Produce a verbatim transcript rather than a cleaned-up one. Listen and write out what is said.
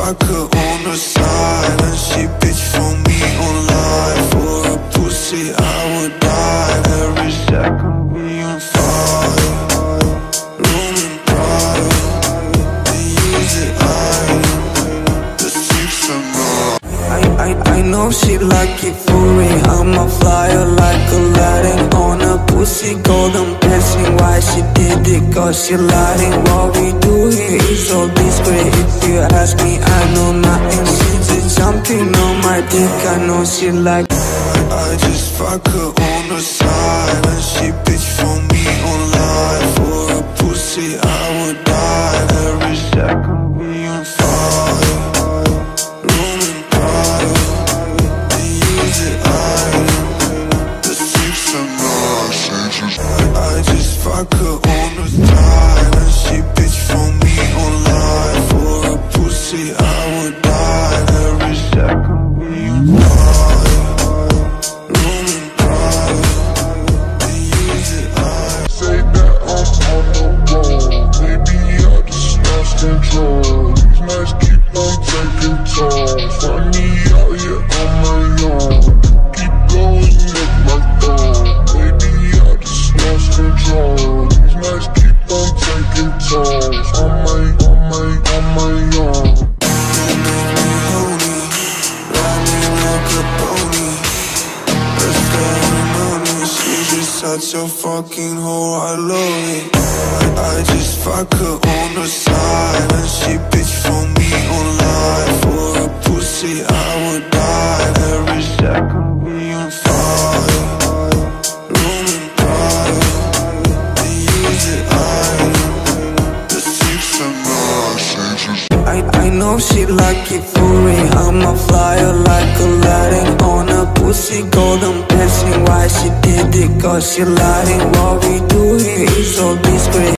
fuck her on the side, and she bitch for me online. For a pussy I would die. Every second we on fire, room and private. They use it, I the six of mine. I, I, I know she like it for me. I'm a flyer like Aladdin on a pussy golden blessing. Why she did it? Cause she lying. What we do here is so discreet. If you ask me, I know nothing. She just jumping on my dick. I know she like I, I just fuck her on the side, and she bitch for me online. For a pussy I would die. Every second we on fire, room and private. They use it, I the six of mine. I, I just fuck her on the side, and she bitch for me online. For a pussy I would die. Every second we on fire, room and private. They use it, I say that I'm on the road. Maybe I just lost control. These nights keep on taking tolls. Find me out here on my own. Keep going up my phone. Maybe I just lost control. These nights keep on taking tolls. On my, on my, on my own. Such a fucking hoe, I love it. I, I just fuck her on the side, and she bitch for me online. For a pussy I would die. Every second we on fire, room and private. They use it, I the six of mine. I, I know she like it for me. I'm a flyer like Aladdin on a pussy golden blessing. Why she did it? Cause she lying. What we do here is so discreet.